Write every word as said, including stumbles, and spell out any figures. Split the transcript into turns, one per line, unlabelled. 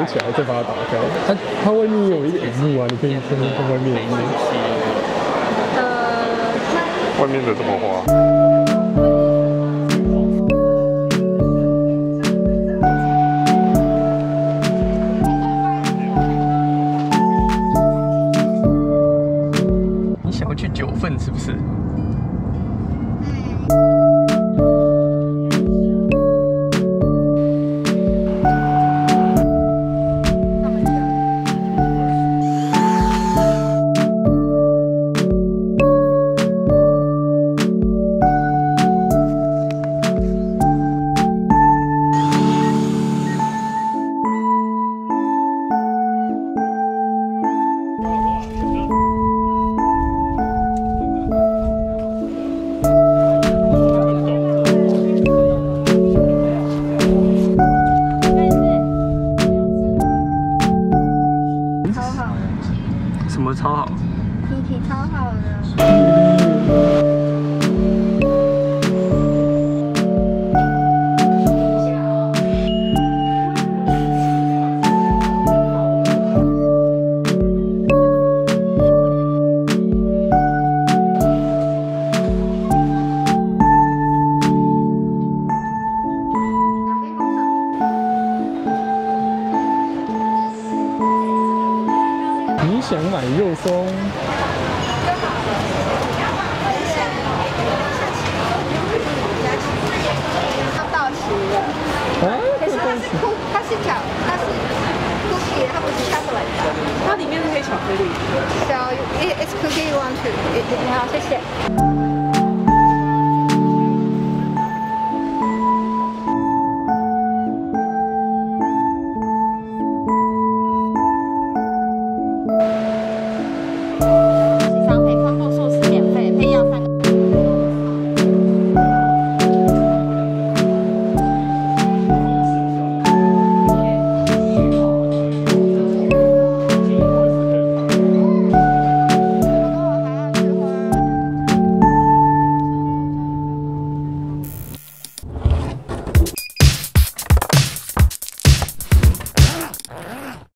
起来再把它打开。它它外面有一个荧幕啊，你可以看看外面的荧幕。
呃，外面的怎么滑？
想要去九份是不是？什么超好？
体体超好的。
你想买肉松？
要到期了。啊？可是它是 cookie， 它是巧，它是 cookie， 它不是 chocolate。它里面是黑巧克力。So it's cookie you want to？ 好，谢谢。